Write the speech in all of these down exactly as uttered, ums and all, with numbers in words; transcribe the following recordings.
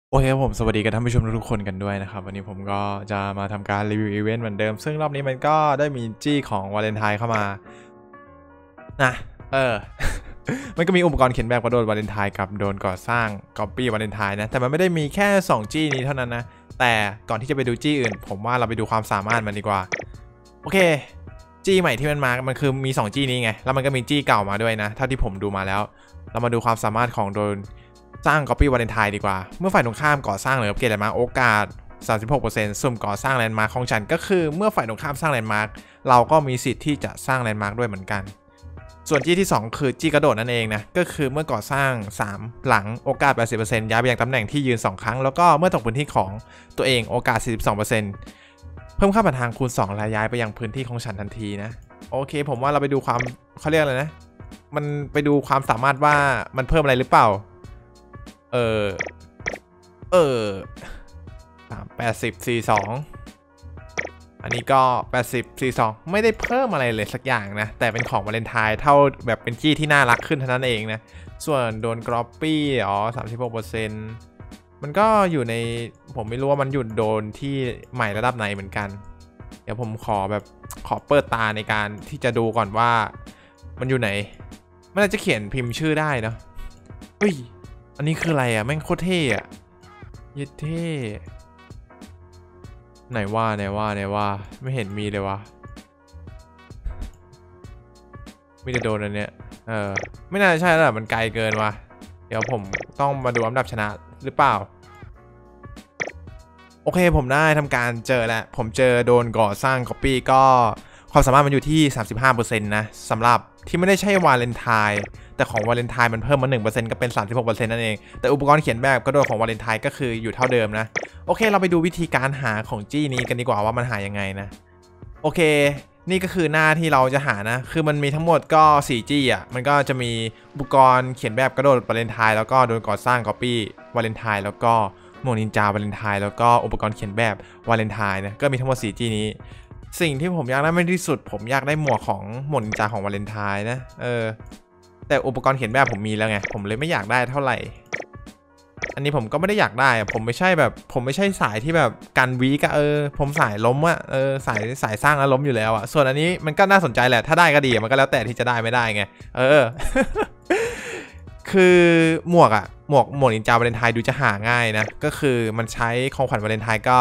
โอเคครับผมสวัสดีกับท่านผู้ชมทุกๆคนกันด้วยนะครับวันนี้ผมก็จะมาทำการรีวิวอีเวนต์เหมือนเดิมซึ่งรอบนี้มันก็ได้มีจี้ของวาเลนไทน์เข้ามานะเออ มันก็มีอุปกรณ์เขียนแบบกระโดดวาเลนไทน์กับโดนก่อสร้างก๊อปปี้วาเลนไทน์นะแต่มันไม่ได้มีแค่สองจี้นี้เท่านั้นนะแต่ก่อนที่จะไปดูจี้อื่นผมว่าเราไปดูความสามารถมันดีกว่าโอเคจี้ใหม่ที่มันมามันคือมีสองจี้นี้ไงแล้วมันก็มีจี้เก่ามาด้วยนะเท่าที่ผมดูมาแล้วเรามาดูความสามารถของโดนสร้างก๊อปปี้วาเลนไทน์ดีกว่าเมื่อฝ่ายตรงข้ามก่อสร้างหรืออัปเกรดแลนด์มาร์คโอกาส สามสิบหกเปอร์เซ็นต์ สุ่มก่อสร้างแลนด์มาร์คของฉันก็คือเมื่อฝ่ายตรงข้ามสร้างแลนด์มาร์คเราก็มีสิทธิ์ที่จะสร้างแลนด์มาร์คด้วยเหมือนกันส่วนจี้ที่สองคือจี้กระโดดนั่นเองนะก็คือเมื่อก่อสร้างสามหลังโอกาส แปดสิบเปอร์เซ็นต์ ย้ายไปยังตำแหน่งที่ยืนสองครั้งแล้วก็เมื่อตกพื้นที่ของตัวเองโอกาส สี่สิบสองเปอร์เซ็นต์ เพิ่มค่าผ่านทางคูณสองและย้ายไปยังพื้นที่ของฉันทันทีนะโอเคผมว่าเราไปดูความเขาเรียกอะไรนะมันไปดูความสามารถว่ามันเพิ่มอะไรหรือเปล่าเออเออสามแปดสิบสี่สองอันนี้ก็แปดสิบสี่สองไม่ได้เพิ่มอะไรเลยสักอย่างนะแต่เป็นของวาเลนไทน์เท่าแบบเป็นจี้ที่น่ารักขึ้นเท่านั้นเองนะส่วนโดนกรอปปี้อ๋อสามสิบหกเปอร์เซ็นต์มันก็อยู่ในผมไม่รู้ว่ามันหยุดโดนที่ใหม่ระดับไหนเหมือนกันเดี๋ยวผมขอแบบขอเปิดตาในการที่จะดูก่อนว่ามันอยู่ไหนมันอาจจะเขียนพิมพ์ชื่อได้เนาะเฮ้ยอันนี้คืออะไรอ่ะแม่งโคตรเท่อะเย็ดเท่ไหนว่าไหนว่าไหนว่าไม่เห็นมีเลยวะมีแต่โดนอันเนี้ยเออไม่น่าใช่แล้วมันไกลเกินว่ะเดี๋ยวผมต้องมาดูอันดับชนะหรือเปล่าโอเคผมได้ทำการเจอแล้วผมเจอโดนก่อสร้าง Copy ก็ความสามารถมันอยู่ที่ สามสิบห้าเปอร์เซ็นต์ นะสำหรับที่ไม่ได้ใช่วาเลนไทน์แต่ของวาเลนไทน์มันเพิ่มมา หนึ่งเปอร์เซ็นต์ ก็เป็น สามสิบหกเปอร์เซ็นต์ นั่นเองแต่อุปกรณ์เขียนแบบก็โดยของวาเลนไทน์ก็คืออยู่เท่าเดิมนะโอเคเราไปดูวิธีการหาของจี้นี้กันดีกว่าว่ามันหายังไงนะโอเคนี่ก็คือหน้าที่เราจะหานะคือมันมีทั้งหมดก็สี่จี้อ่ะมันก็จะมีอุปกรณ์เขียนแบบกระโดดวาเลนไทน์แล้วก็โดนก่อสร้าง Copy วาเลนไทน์แล้วก็หมวกนินจาวาเลนไทน์แล้วก็อุปกรณ์เขียนแบบวาเลนไทน์นะก็มีทั้งหมดสี่จี้นี้สิ่งที่ผมอยากได้มากที่สุดผมอยากได้หมวกของหมวกนินจาของวาเลนไทน์นะเออแต่อุปกรณ์เขียนแบบผมมีแล้วไงผมเลยไม่อยากได้เท่าไหร่อันนี้ผมก็ไม่ได้อยากได้ผมไม่ใช่แบบผมไม่ใช่สายที่แบบกันวีก็เออผมสายล้มอะเออสายสายสร้างแล้วล้มอยู่แล้วอะส่วนอันนี้มันก็น่าสนใจแหละถ้าได้ก็ดีมันก็แล้วแต่ที่จะได้ไม่ได้ไงเออ คือหมวกอะหมวกหมวกนินจาวาเลนไทน์ดูจะหาง่ายนะก็คือมันใช้ของขวัญวาเลนไทน์ก็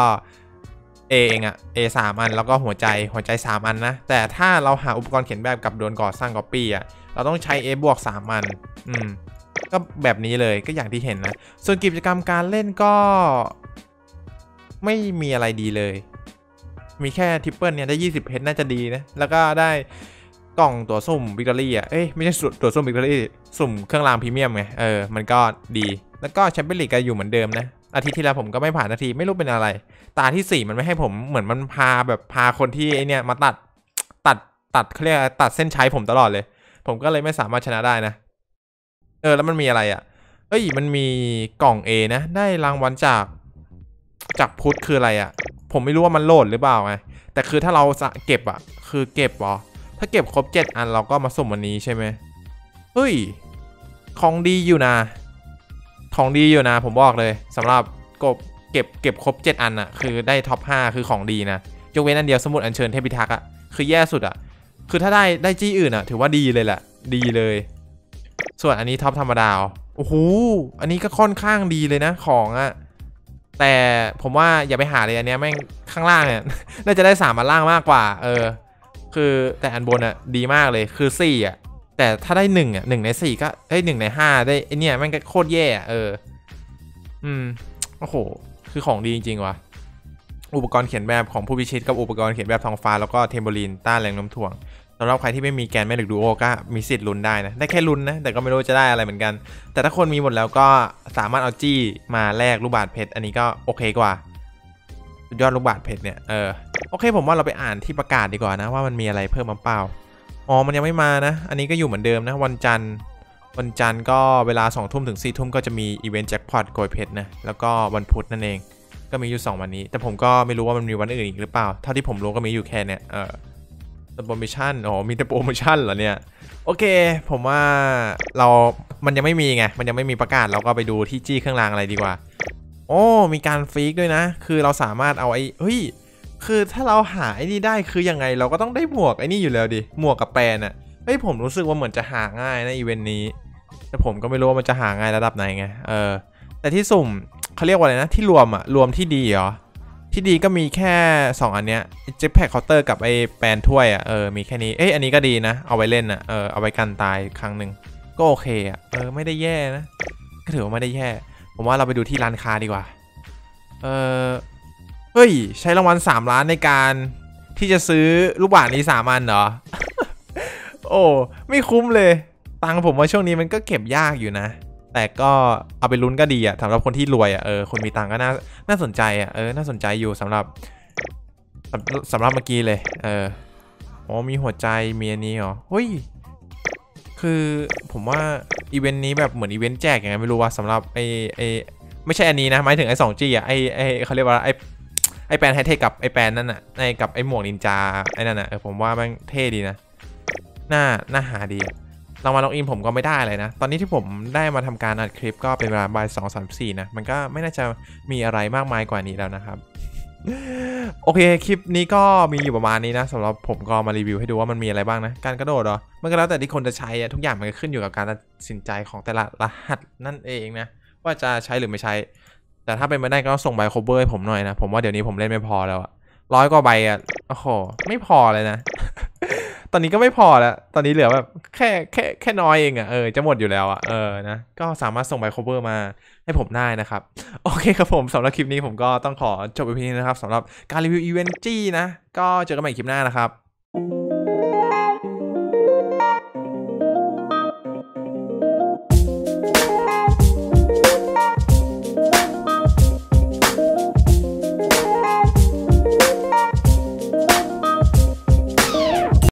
A เองอะ A สามอันแล้วก็หัวใจหัวใจสามอันนะแต่ถ้าเราหาอุปกรณ์เขียนแบบกับโดนก่อสร้าง Copy อะเราต้องใช้ A บวกสามอันอืมก็แบบนี้เลยก็อย่างที่เห็นนะส่วนกิจกรรมการเล่นก็ไม่มีอะไรดีเลยมีแค่ทริปเปิลเนี่ยได้ยี่สิบเพชรน่าจะดีนะแล้วก็ได้กล่องตัวสุ่มวิกตอรี่อ่ะเอ้ยไม่ใช่ตัวสุ่มวิกตอรี่สุ่มเครื่องรางพรีเมียมไงเออมันก็ดีแล้วก็แชมเปี้ยนลีกก็อยู่เหมือนเดิมนะอาทิตย์ที่แล้วผมก็ไม่ผ่านนาทีไม่รู้เป็นอะไรตาที่สี่มันไม่ให้ผมเหมือนมันพาแบบพาคนที่ไอเนี่ยมาตัดตัดตัดเขาเรียกตัดเส้นชัยผมตลอดเลยผมก็เลยไม่สามารถชนะได้นะเออแล้วมันมีอะไรอ่ะเอ้ยมันมีกล่อง A นะได้รางวัลจากจากพุทธคืออะไรอ่ะผมไม่รู้ว่ามันโหลดหรือเปล่าไงแต่คือถ้าเราเก็บอ่ะคือเก็บหรอถ้าเก็บครบเจ็ดอันเราก็มาสุ่มวันนี้ใช่ไหมเฮ้ยของดีอยู่นะของดีอยู่นะผมบอกเลยสำหรับกบเก็บเก็บครบเจ็ดอันอ่ะคือได้ท็อปห้าคือของดีนะยกเว้นอันเดียวสมุดอัญเชิญเทพพิทักษ์อ่ะคือแย่สุดอ่ะคือถ้าได้ได้จี้อื่นอ่ะถือว่าดีเลยแหละดีเลยส่วนอันนี้ท็อปธรรมดาโอ้โหอันนี้ก็ค่อนข้างดีเลยนะของอ่ะแต่ผมว่าอย่าไปหาเลยอันนี้แม่งข้างล่างเนี่ยน่าจะได้สามอันล่างมากกว่าเออคือแต่อันบนอ่ะดีมากเลยคือสี่อ่ะแต่ถ้าได้หนึ่งอ่ะหนึ่งในสี่ก็เอ้ยหนึ่งในห้าได้ไอเนี่ยแม่งก็โคตรแย่เอออืมโอ้โหคือของดีจริงๆว่ะอุปกรณ์เขียนแบบของผู้พิชิตกับอุปกรณ์เขียนแบบท้องฟ้าแล้วก็เทมโบลีนต้านแรงโน้มถ่วงสำหรับใครที่ไม่มีแกนแม่เหล็กดูโอก็มีสิทธิ์ลุ้นได้นะได้แค่ลุ้นนะแต่ก็ไม่รู้จะได้อะไรเหมือนกันแต่ถ้าคนมีหมดแล้วก็สามารถเอาจี้มาแลกลูกบาศก์เพชรอันนี้ก็โอเคกว่า ยอดลูกบาศก์เพชรเนี่ยเออโอเคผมว่าเราไปอ่านที่ประกาศดีกว่านะว่ามันมีอะไรเพิ่มมาเปล่าอ๋อมันยังไม่มานะอันนี้ก็อยู่เหมือนเดิมนะวันจันทร์วันจันทร์ก็เวลาสองทุ่มถึงสี่ทุ่มก็จะมีอีเวนต์แจ็คพอตโกยเพชรนะแล้วก็วันพุธนั่นเองก็มีอยู่สองวันนี้แต่ผมก็ไม่รู้ว่ามันมีวันอื่นอีกหรือเปล่าเท่าที่ผมรู้ก็มีอยู่แค่เนี่ยเออโปรโมชั่นอ๋อมีแต่โปรโมชั่นเหรอเนี่ยโอเคผมว่าเรามันยังไม่มีไงมันยังไม่มีประกาศเราก็ไปดูที่จี้เครื่องรางอะไรดีกว่าโอ้มีการฟีกด้วยนะคือเราสามารถเอาไอ้เฮ้ยคือถ้าเราหาไอ้นี่ได้คือยังไงเราก็ต้องได้หมวกไอ้นี่อยู่แล้วดิหมวกกับแปรน่ะเฮ้ยผมรู้สึกว่าเหมือนจะหาง่ายนะอีเวนต์นี้แต่ผมก็ไม่รู้ว่ามันจะหาง่ายระดับไหนไงเออแต่ที่สุ่มเขาเรียกว่าอะไรนะที่รวมอะรวมที่ดีเหรอที่ดีก็มีแค่สองอันเนี้ยเจ็ตแพ็คเคาน์เตอร์กับไอ้แปรถ้วยอะเออมีแค่นี้เอ้ยอันนี้ก็ดีนะเอาไว้เล่นอะเออเอาไว้กันตายครั้งหนึ่งก็โอเคอะเออไม่ได้แย่นะก็ถือว่าไม่ได้แย่ผมว่าเราไปดูที่ร้านค้าดีกว่าเออเฮ้ยใช้รางวัลสามล้านในการที่จะซื้อลูกบาศก์นี้สามอันเหรอ โอ้ไม่คุ้มเลยตังค์ผมว่าช่วงนี้มันก็เก็บยากอยู่นะแต่ก็เอาไปลุ้นก็ดีอะสำหรับคนที่รวยอะเออคนมีตังค์ก็น่าน่าสนใจอะเออน่าสนใจอยู่สำหรับสำสำหรับเมื่อกี้เลยเอออ๋อมีหัวใจมีอันนี้เหรอเฮ้ยคือผมว่าอีเวนต์นี้แบบเหมือนอีเวนต์แจกยังไงไม่รู้ว่าสำหรับไอไอไม่ใช่อันนี้นะหมายถึงไอสองจีอะไอไอเขาเรียกว่าไอไอแปนไฮเทคกับไอแปนนั่นอะไอกับไอหมวกนินจาไอนั่นอะเออผมว่ามันเท่ดีนะน่าน่าหาดีรางวัลล็อกอินผมก็ไม่ได้เลยนะตอนนี้ที่ผมได้มาทำการอัดคลิปก็เป็นเวลาบ่ายสองสามสี่นะมันก็ไม่น่าจะมีอะไรมากมายกว่านี้แล้วนะครับโอเคคลิปนี้ก็มีอยู่ประมาณนี้นะสำหรับผมก็มารีวิวให้ดูว่ามันมีอะไรบ้างนะการกระโดดเหรอมันก็แล้วแต่ที่คนจะใช้อะทุกอย่างมันก็ขึ้นอยู่กับการตัดสินใจของแต่ละรหัสนั่นเองนะว่าจะใช้หรือไม่ใช้แต่ถ้าเป็นไปได้ก็ส่งใบ cover ให้ผมหน่อยนะผมว่าเดี๋ยวนี้ผมเล่นไม่พอแล้วอะร้อยกว่าใบอะโอ้โหไม่พอเลยนะ ตอนนี้ก็ไม่พอแล้วตอนนี้เหลือแบบแค่แค่แค่น้อยเองอะเออจะหมดอยู่แล้วอะเออนะก็สามารถส่งใบ cover มาให้ผมได้นะครับโอเคครับผมสำหรับคลิปนี้ผมก็ต้องขอจบไปเพียงนี้นะครับสำหรับการรีวิวอีเวนต์จี้นะก็เจอกันใหม่คลิปหน้านะครับ